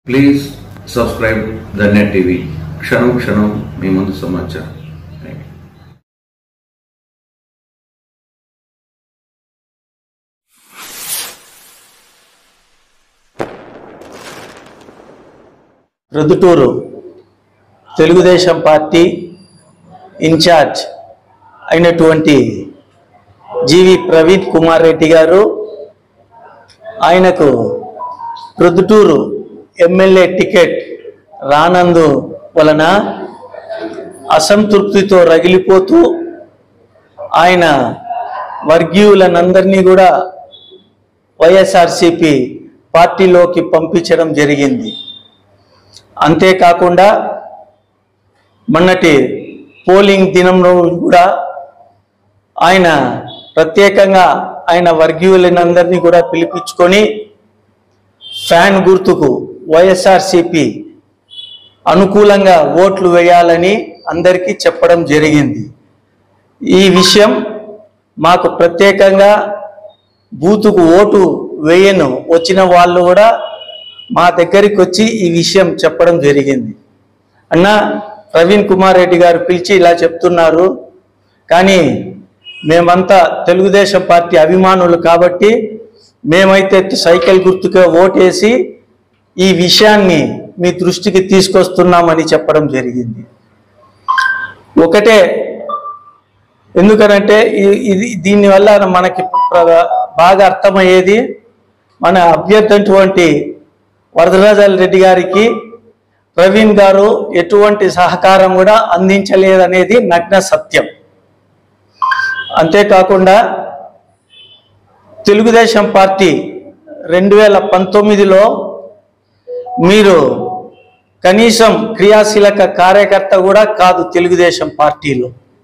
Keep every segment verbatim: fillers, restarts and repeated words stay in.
Please subscribe the net TV. క్షణం క్షణం మీ ముందు సమాచారం. ప్రొద్దుటూరు తెలుగుదేశం పార్టీ ఇన్ఛార్జ్ అయినటువంటి జీవి ప్రవీణ్ కుమార్ రెడ్డి గారు ఆయనకు ప్రొద్దుటూరు ఎమ్మెల్యే టికెట్ రానందు వలన అసంతృప్తితో రగిలిపోతూ ఆయన వర్గీయులనందరినీ కూడా వైఎస్ఆర్సీపీ పార్టీలోకి పంపించడం జరిగింది. అంతేకాకుండా మొన్నటి పోలింగ్ దినంలో కూడా ఆయన ప్రత్యేకంగా ఆయన వర్గీయులందరినీ కూడా పిలిపించుకొని ఫ్యాన్ గుర్తుకు వైఎస్ఆర్సీపీ అనుకూలంగా ఓట్లు వేయాలని అందరికీ చెప్పడం జరిగింది. ఈ విషయం మాకు ప్రత్యేకంగా బూతుకు ఓటు వేయను వచ్చిన వాళ్ళు కూడా మా దగ్గరికి వచ్చి ఈ విషయం చెప్పడం జరిగింది. అన్న ప్రవీణ్ కుమార్ రెడ్డి గారు పిలిచి ఇలా చెప్తున్నారు, కానీ మేమంతా తెలుగుదేశం పార్టీ అభిమానులు కాబట్టి మేమైతే సైకిల్ గుర్తుగా ఓటేసి ఈ విషయాన్ని మీ దృష్టికి తీసుకొస్తున్నామని చెప్పడం జరిగింది. ఒకటే ఎందుకనంటే ఇది దీనివల్ల మనకి బాగా అర్థమయ్యేది, మన అభ్యర్థి అటువంటి వరదరాజుల రెడ్డి గారికి ప్రవీణ్ గారు ఎటువంటి సహకారం కూడా అందించలేదనేది నగ్న సత్యం. అంతేకాకుండా తెలుగుదేశం పార్టీ రెండు వేల పంతొమ్మిదిలో మీరు కనీసం క్రియాశీలక కార్యకర్త కూడా కాదు తెలుగుదేశం పార్టీలో.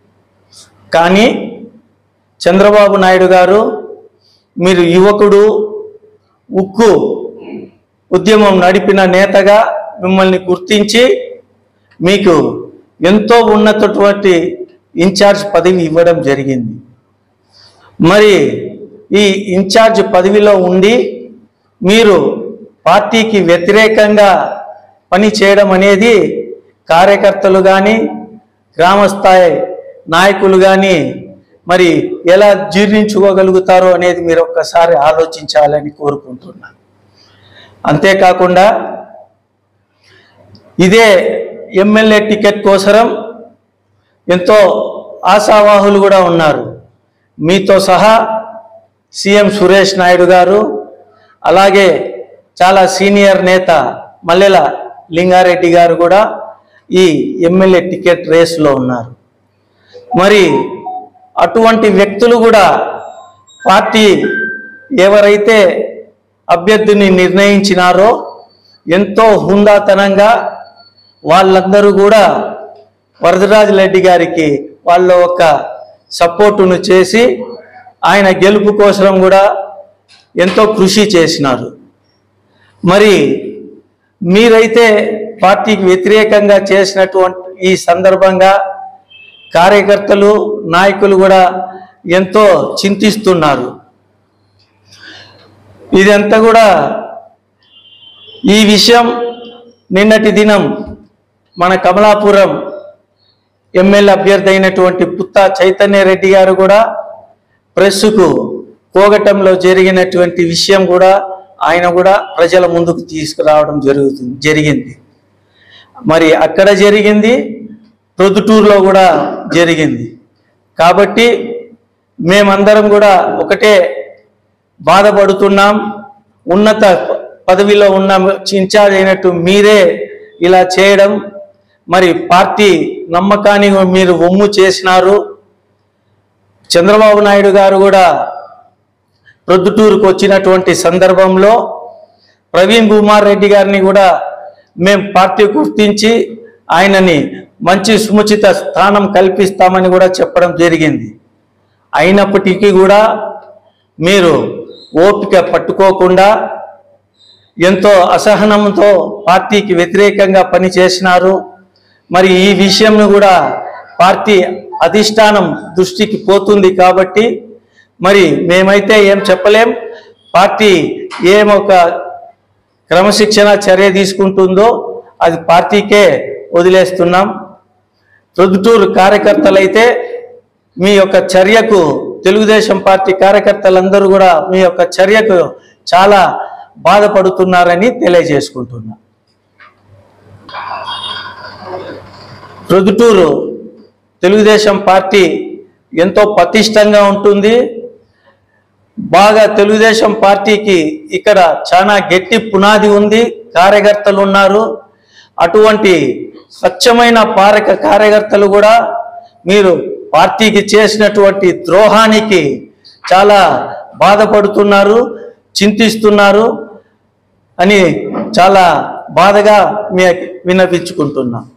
కానీ చంద్రబాబు నాయుడు గారు మీరు యువకుడు, ఉక్కు ఉద్యమం నడిపిన నేతగా మిమ్మల్ని గుర్తించి మీకు ఎంతో ఉన్నతటువంటి ఇన్ఛార్జ్ పదవి ఇవ్వడం జరిగింది. మరి ఈ ఇన్ఛార్జ్ పదవిలో ఉండి మీరు పార్టీకి వ్యతిరేకంగా పని చేయడం అనేది కార్యకర్తలు కానీ గ్రామస్థాయి నాయకులు కానీ మరి ఎలా జీర్ణించుకోగలుగుతారో అనేది మీరు ఒక్కసారి ఆలోచించాలని కోరుకుంటున్నాను. అంతేకాకుండా ఇదే ఎమ్మెల్యే టికెట్ కోసరం ఎంతో ఆశావాహులు కూడా ఉన్నారు. మీతో సహా సీఎం సురేష్ నాయుడు గారు, అలాగే చాలా సీనియర్ నేత మల్లెల లింగారెడ్డి గారు కూడా ఈ ఎమ్మెల్యే టికెట్ రేసులో ఉన్నారు. మరి అటువంటి వ్యక్తులు కూడా పార్టీ ఎవరైతే అభ్యర్థిని నిర్ణయించినారో ఎంతో హుందాతనంగా వాళ్ళందరూ కూడా వరదరాజుల రెడ్డి గారికి వాళ్ళ ఒక సపోర్టును చేసి ఆయన గెలుపు కోసం కూడా ఎంతో కృషి చేసినారు. మరి మీరైతే పార్టీకి వ్యతిరేకంగా చేసినటువంటి ఈ సందర్భంగా కార్యకర్తలు నాయకులు కూడా ఎంతో చింతిస్తున్నారు. ఇదంతా కూడా ఈ విషయం నిన్నటి దినం మన కమలాపురం ఎమ్మెల్యే అభ్యర్థి అయినటువంటి పుత్తా చైతన్య రెడ్డి గారు కూడా ప్రెస్సుకు కోగటంలో జరిగినటువంటి విషయం కూడా ఆయన కూడా ప్రజల ముందుకు తీసుకురావడం జరుగుతుంది జరిగింది. మరి అక్కడ జరిగింది, ప్రొద్దుటూరులో కూడా జరిగింది. కాబట్టి మేమందరం కూడా ఒకటే బాధపడుతున్నాం. ఉన్నత పదవిలో ఉన్న ఇన్ఛార్జ్ అయినట్టు మీరే ఇలా చేయడం, మరి పార్టీ నమ్మకాన్ని మీరు ఒమ్ము చేసినారు. చంద్రబాబు నాయుడు గారు కూడా ప్రొద్దుటూరుకు వచ్చినటువంటి సందర్భంలో ప్రవీణ్ కుమార్ రెడ్డి గారిని కూడా మేము పార్టీ గుర్తించి ఆయనని మంచి సముచిత స్థానం కల్పిస్తామని కూడా చెప్పడం జరిగింది. అయినప్పటికీ కూడా మీరు ఓపిక పట్టుకోకుండా ఎంతో అసహనంతో పార్టీకి వ్యతిరేకంగా పనిచేసినారు. మరి ఈ విషయంను కూడా పార్టీ అధిష్టానం దృష్టికి పోతుంది కాబట్టి మరి మేమైతే ఏం చెప్పలేం. పార్టీ ఏమొక క్రమశిక్షణ చర్య తీసుకుంటుందో అది పార్టీకే వదిలేస్తున్నాం. ప్రొద్దుటూరు కార్యకర్తలైతే మీ యొక్క చర్యకు, తెలుగుదేశం పార్టీ కార్యకర్తలందరూ కూడా మీ యొక్క చర్యకు చాలా బాధపడుతున్నారని తెలియజేసుకుంటున్నా. ప్రొద్దుటూరు తెలుగుదేశం పార్టీ ఎంతో పటిష్టంగా ఉంటుంది. బాగా తెలుగుదేశం పార్టీకి ఇక్కడ చాలా గట్టి పునాది ఉంది, కార్యకర్తలు ఉన్నారు. అటువంటి స్వచ్ఛమైన పారక కార్యకర్తలు కూడా మీరు పార్టీకి చేసినటువంటి ద్రోహానికి చాలా బాధపడుతున్నారు, చింతిస్తున్నారు అని చాలా బాధగా మీ విన్నవించుకుంటున్నా.